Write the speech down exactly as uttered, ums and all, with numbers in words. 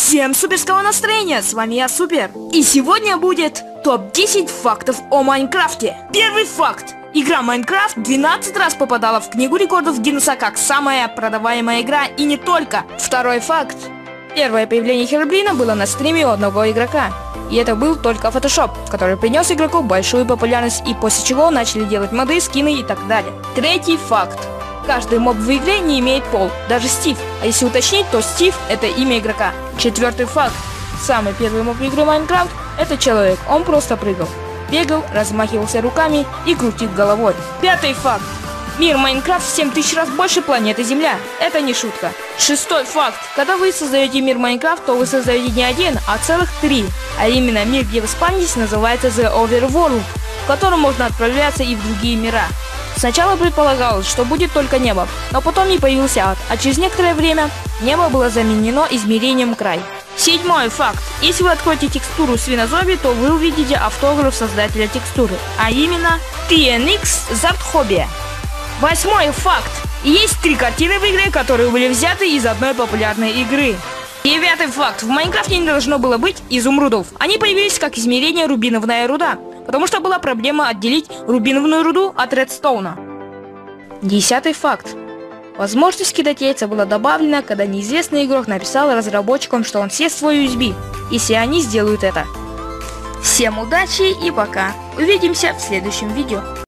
Всем суперского настроения, с вами я, Супер. И сегодня будет топ десять фактов о Майнкрафте. Первый факт. Игра Майнкрафт двенадцать раз попадала в книгу рекордов Гиннесса как самая продаваемая игра, и не только. Второй факт. Первое появление Херобрина было на стриме у одного игрока. И это был только Photoshop, который принес игроку большую популярность, и после чего начали делать моды, скины и так далее. Третий факт. Каждый моб в игре не имеет пол, даже Стив. А если уточнить, то Стив — это имя игрока. Четвертый факт. Самый первый моб игры Майнкрафт — это человек, он просто прыгал. Бегал, размахивался руками и крутил головой. Пятый факт. Мир Майнкрафт в семь тысяч раз больше планеты Земля. Это не шутка. Шестой факт. Когда вы создаете мир Майнкрафт, то вы создаете не один, а целых три. А именно мир, где вы спавнитесь, называется The Overworld, в котором можно отправляться и в другие мира. Сначала предполагалось, что будет только небо, но потом не появился ад, а через некоторое время небо было заменено измерением край. Седьмой факт. Если вы откроете текстуру свинозоби, то вы увидите автограф создателя текстуры, а именно ти эн икс Zardhobia. Восьмой факт. Есть три картины в игре, которые были взяты из одной популярной игры. Девятый факт. В Майнкрафте не должно было быть изумрудов. Они появились как измерение рубиновая руда, потому что была проблема отделить рубиновую руду от редстоуна. Десятый факт. Возможность кидать яйца была добавлена, когда неизвестный игрок написал разработчикам, что он съест свой ю эс би, если они сделают это. Всем удачи и пока. Увидимся в следующем видео.